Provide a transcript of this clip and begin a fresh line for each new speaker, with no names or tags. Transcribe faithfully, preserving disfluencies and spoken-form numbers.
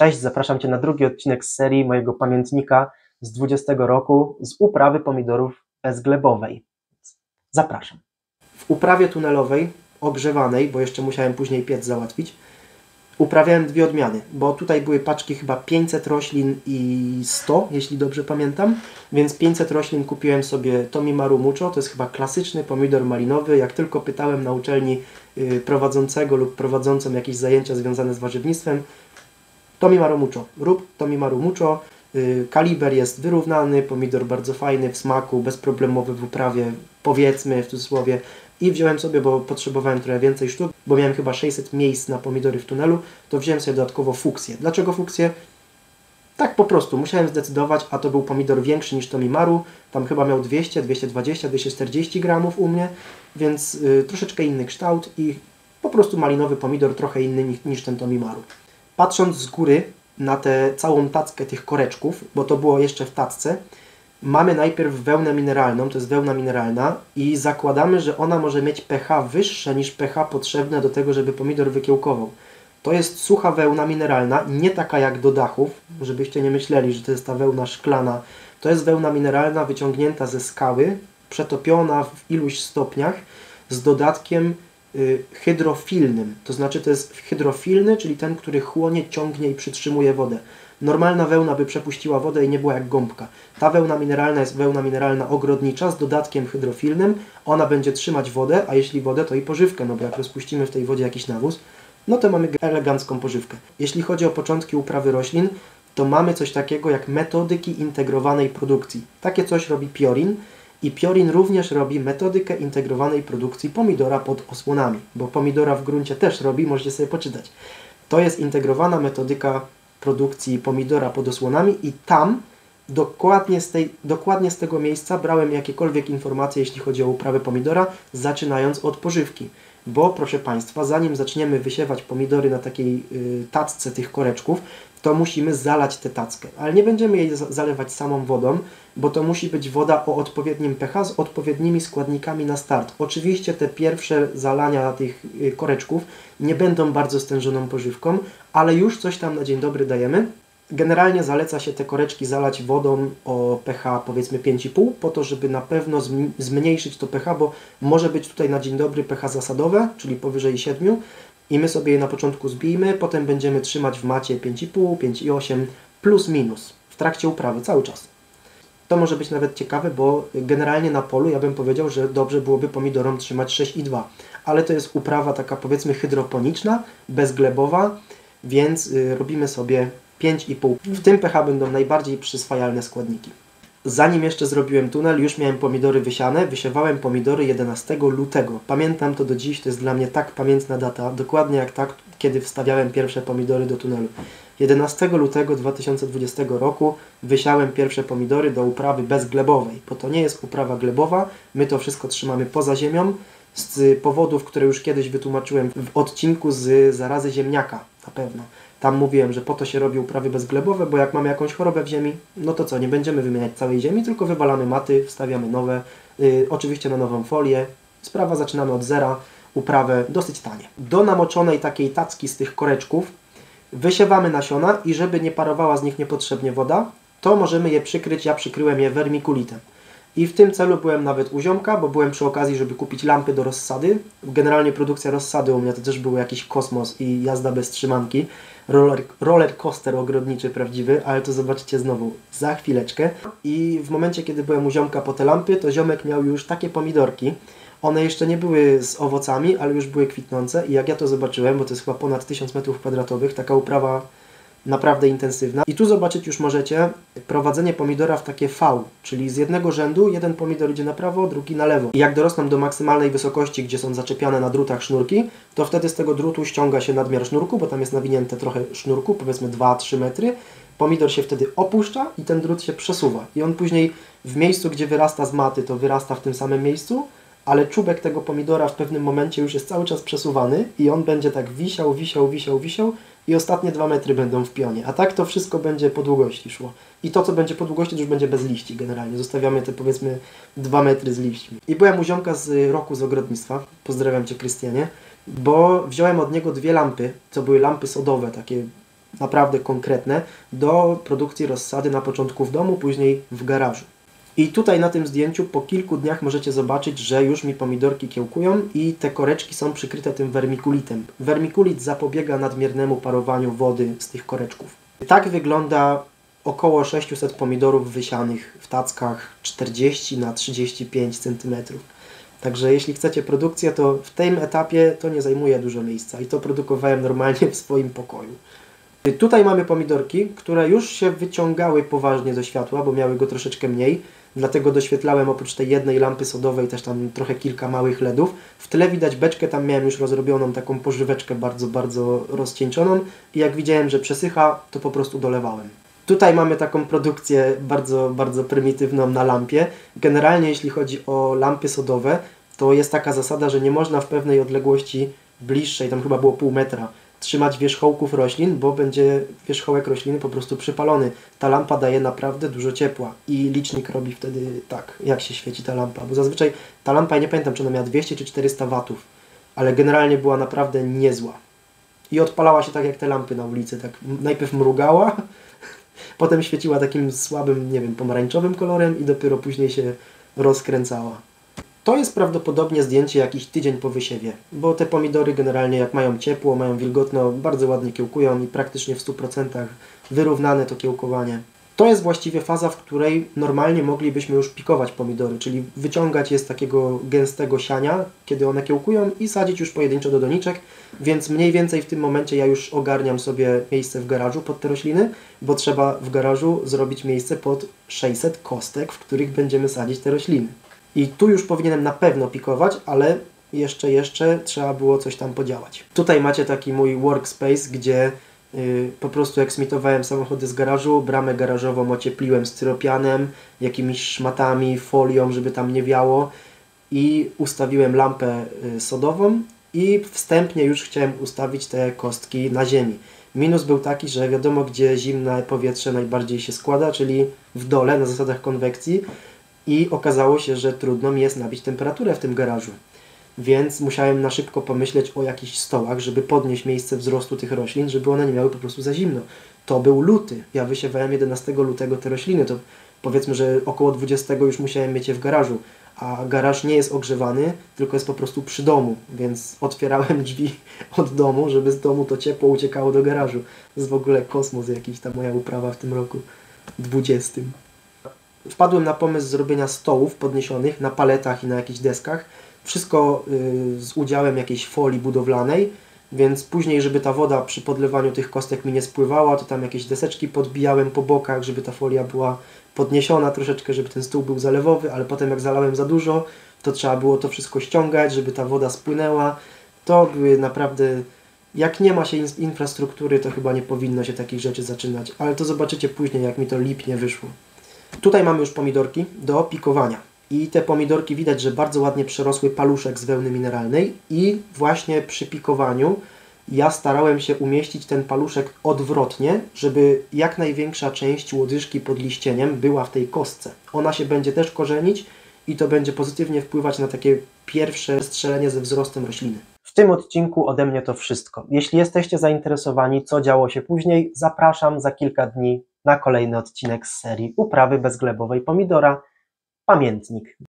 Cześć, zapraszam Cię na drugi odcinek z serii mojego pamiętnika z dwudziestego roku z uprawy pomidorów bezglebowej. Zapraszam. W uprawie tunelowej, ogrzewanej, bo jeszcze musiałem później piec załatwić, uprawiałem dwie odmiany, bo tutaj były paczki chyba pięćset roślin i sto, jeśli dobrze pamiętam, więc pięćset roślin kupiłem sobie Tomimaru Mucho, to jest chyba klasyczny pomidor malinowy. Jak tylko pytałem na uczelni yy, prowadzącego lub prowadzącą jakieś zajęcia związane z warzywnictwem, Tomimaru Mucho, rób Tomimaru Mucho, yy, kaliber jest wyrównany, pomidor bardzo fajny w smaku, bezproblemowy w uprawie, powiedzmy w cudzysłowie. I wziąłem sobie, bo potrzebowałem trochę więcej sztuk, bo miałem chyba sześćset miejsc na pomidory w tunelu, to wziąłem sobie dodatkowo fuksję. Dlaczego fuksję? Tak po prostu, musiałem zdecydować, a to był pomidor większy niż Tomimaru, tam chyba miał dwieście, dwieście dwadzieścia, dwieście czterdzieści gramów u mnie, więc yy, troszeczkę inny kształt i po prostu malinowy pomidor, trochę inny niż, niż ten Tomimaru. Patrząc z góry na tę całą tackę tych koreczków, bo to było jeszcze w tacce, mamy najpierw wełnę mineralną, to jest wełna mineralna i zakładamy, że ona może mieć pH wyższe niż pH potrzebne do tego, żeby pomidor wykiełkował. To jest sucha wełna mineralna, nie taka jak do dachów, żebyście nie myśleli, że to jest ta wełna szklana. To jest wełna mineralna wyciągnięta ze skały, przetopiona w iluś stopniach z dodatkiem y, hydrofilnym. To znaczy to jest hydrofilny, czyli ten, który chłonie, ciągnie i przytrzymuje wodę. Normalna wełna by przepuściła wodę i nie była jak gąbka. Ta wełna mineralna jest wełna mineralna ogrodnicza z dodatkiem hydrofilnym. Ona będzie trzymać wodę, a jeśli wodę, to i pożywkę, no bo jak rozpuścimy w tej wodzie jakiś nawóz, no to mamy elegancką pożywkę. Jeśli chodzi o początki uprawy roślin, to mamy coś takiego jak metodyki integrowanej produkcji. Takie coś robi Piorin i Piorin również robi metodykę integrowanej produkcji pomidora pod osłonami, bo pomidora w gruncie też robi, możecie sobie poczytać. To jest integrowana metodyka produkcji pomidora pod osłonami i tam dokładnie z, tej, dokładnie z tego miejsca brałem jakiekolwiek informacje, jeśli chodzi o uprawę pomidora, zaczynając od pożywki. Bo proszę Państwa, zanim zaczniemy wysiewać pomidory na takiej y, tacce tych koreczków, to musimy zalać tę tackę. Ale nie będziemy jej zalewać samą wodą, bo to musi być woda o odpowiednim pH z odpowiednimi składnikami na start. Oczywiście te pierwsze zalania tych y, koreczków nie będą bardzo stężoną pożywką, ale już coś tam na dzień dobry dajemy. Generalnie zaleca się te koreczki zalać wodą o pH powiedzmy pięć i pół, po to, żeby na pewno zmniejszyć to pH, bo może być tutaj na dzień dobry pH zasadowe, czyli powyżej siedmiu i my sobie je na początku zbijmy, potem będziemy trzymać w macie pięć i pół, pięć i osiem plus minus w trakcie uprawy cały czas. To może być nawet ciekawe, bo generalnie na polu ja bym powiedział, że dobrze byłoby pomidorom trzymać sześć i dwa, ale to jest uprawa taka powiedzmy hydroponiczna, bezglebowa, więc yy, robimy sobie pięć i pół. W tym pH będą najbardziej przyswajalne składniki. Zanim jeszcze zrobiłem tunel, już miałem pomidory wysiane. Wysiewałem pomidory jedenastego lutego. Pamiętam to do dziś, to jest dla mnie tak pamiętna data, dokładnie jak tak, kiedy wstawiałem pierwsze pomidory do tunelu. jedenastego lutego dwa tysiące dwudziestego roku wysiałem pierwsze pomidory do uprawy bezglebowej, bo to nie jest uprawa glebowa, my to wszystko trzymamy poza ziemią, z powodów, które już kiedyś wytłumaczyłem w odcinku z zarazy ziemniaka, na pewno. Tam mówiłem, że po to się robi uprawy bezglebowe, bo jak mamy jakąś chorobę w ziemi, no to co, nie będziemy wymieniać całej ziemi, tylko wywalamy maty, wstawiamy nowe, yy, oczywiście na nową folię. Sprawa zaczynamy od zera, uprawę dosyć tanie. Do namoczonej takiej tacki z tych koreczków wysiewamy nasiona i żeby nie parowała z nich niepotrzebnie woda, to możemy je przykryć, ja przykryłem je wermikulitem. I w tym celu byłem nawet u ziomka, bo byłem przy okazji, żeby kupić lampy do rozsady. Generalnie produkcja rozsady u mnie to też był jakiś kosmos i jazda bez trzymanki. Roller, roller coaster ogrodniczy prawdziwy, ale to zobaczycie znowu za chwileczkę. I w momencie, kiedy byłem u ziomka po te lampy, to ziomek miał już takie pomidorki. One jeszcze nie były z owocami, ale już były kwitnące i jak ja to zobaczyłem, bo to jest chyba ponad tysiąc metrów kwadratowych, taka uprawa naprawdę intensywna. I tu zobaczyć już możecie prowadzenie pomidora w takie V, czyli z jednego rzędu jeden pomidor idzie na prawo, drugi na lewo. I jak dorosną do maksymalnej wysokości, gdzie są zaczepiane na drutach sznurki, to wtedy z tego drutu ściąga się nadmiar sznurku, bo tam jest nawinięte trochę sznurku, powiedzmy dwa trzy metry. Pomidor się wtedy opuszcza i ten drut się przesuwa. I on później w miejscu, gdzie wyrasta z maty, to wyrasta w tym samym miejscu, ale czubek tego pomidora w pewnym momencie już jest cały czas przesuwany i on będzie tak wisiał, wisiał, wisiał, wisiał i ostatnie dwa metry będą w pionie. A tak to wszystko będzie po długości szło. I to, co będzie po długości, to już będzie bez liści generalnie. Zostawiamy te powiedzmy dwa metry z liśćmi. I byłem u ziomka z roku z ogrodnictwa, pozdrawiam Cię Krystianie, bo wziąłem od niego dwie lampy, co były lampy sodowe, takie naprawdę konkretne, do produkcji rozsady na początku w domu, później w garażu. I tutaj na tym zdjęciu po kilku dniach możecie zobaczyć, że już mi pomidorki kiełkują i te koreczki są przykryte tym wermikulitem. Wermikulit zapobiega nadmiernemu parowaniu wody z tych koreczków. Tak wygląda około sześćset pomidorów wysianych w tackach czterdzieści na trzydzieści pięć centymetrów. Także jeśli chcecie produkcję, to w tym etapie to nie zajmuje dużo miejsca i to produkowałem normalnie w swoim pokoju. Tutaj mamy pomidorki, które już się wyciągały poważnie do światła, bo miały go troszeczkę mniej. Dlatego doświetlałem oprócz tej jednej lampy sodowej też tam trochę kilka małych ledów. W tle widać beczkę, tam miałem już rozrobioną taką pożyweczkę bardzo, bardzo rozcieńczoną i jak widziałem, że przesycha, to po prostu dolewałem. Tutaj mamy taką produkcję bardzo, bardzo prymitywną na lampie. Generalnie jeśli chodzi o lampy sodowe, to jest taka zasada, że nie można w pewnej odległości bliższej, tam chyba było pół metra, trzymać wierzchołków roślin, bo będzie wierzchołek rośliny po prostu przypalony. Ta lampa daje naprawdę dużo ciepła i licznik robi wtedy tak, jak się świeci ta lampa, bo zazwyczaj ta lampa, ja nie pamiętam, czy ona miała dwieście czy czterysta watów, ale generalnie była naprawdę niezła. I odpalała się tak jak te lampy na ulicy, tak najpierw mrugała, potem świeciła takim słabym, nie wiem, pomarańczowym kolorem i dopiero później się rozkręcała. To jest prawdopodobnie zdjęcie jakiś tydzień po wysiewie, bo te pomidory generalnie jak mają ciepło, mają wilgotno, bardzo ładnie kiełkują i praktycznie w stu procentach wyrównane to kiełkowanie. To jest właściwie faza, w której normalnie moglibyśmy już pikować pomidory, czyli wyciągać je z takiego gęstego siania, kiedy one kiełkują i sadzić już pojedynczo do doniczek, więc mniej więcej w tym momencie ja już ogarniam sobie miejsce w garażu pod te rośliny, bo trzeba w garażu zrobić miejsce pod sześćset kostek, w których będziemy sadzić te rośliny. I tu już powinienem na pewno pikować, ale jeszcze, jeszcze trzeba było coś tam podziałać. Tutaj macie taki mój workspace, gdzie yy, po prostu eksmitowałem samochody z garażu, bramę garażową ociepliłem styropianem, jakimiś szmatami, folią, żeby tam nie wiało i ustawiłem lampę yy, sodową i wstępnie już chciałem ustawić te kostki na ziemi. Minus był taki, że wiadomo, gdzie zimne powietrze najbardziej się składa, czyli w dole, na zasadach konwekcji. I okazało się, że trudno mi jest nabić temperaturę w tym garażu. Więc musiałem na szybko pomyśleć o jakichś stołach, żeby podnieść miejsce wzrostu tych roślin, żeby one nie miały po prostu za zimno. To był luty. Ja wysiewałem jedenastego lutego te rośliny. To powiedzmy, że około dwudziestego już musiałem mieć je w garażu. A garaż nie jest ogrzewany, tylko jest po prostu przy domu. Więc otwierałem drzwi od domu, żeby z domu to ciepło uciekało do garażu. To jest w ogóle kosmos jakiś, ta moja uprawa w tym roku dwudziestym. Wpadłem na pomysł zrobienia stołów podniesionych na paletach i na jakichś deskach. Wszystko y, z udziałem jakiejś folii budowlanej, więc później, żeby ta woda przy podlewaniu tych kostek mi nie spływała, to tam jakieś deseczki podbijałem po bokach, żeby ta folia była podniesiona troszeczkę, żeby ten stół był zalewowy, ale potem jak zalałem za dużo, to trzeba było to wszystko ściągać, żeby ta woda spłynęła. To były naprawdę... Jak nie ma się in infrastruktury, to chyba nie powinno się takich rzeczy zaczynać, ale to zobaczycie później, jak mi to lipnie wyszło. Tutaj mamy już pomidorki do pikowania i te pomidorki widać, że bardzo ładnie przerosły paluszek z wełny mineralnej i właśnie przy pikowaniu ja starałem się umieścić ten paluszek odwrotnie, żeby jak największa część łodyżki pod liścieniem była w tej kostce. Ona się będzie też korzenić i to będzie pozytywnie wpływać na takie pierwsze strzelenie ze wzrostem rośliny. W tym odcinku ode mnie to wszystko. Jeśli jesteście zainteresowani, co działo się później, zapraszam za kilka dni na kolejny odcinek z serii Uprawy bezglebowej pomidora. Pamiętnik.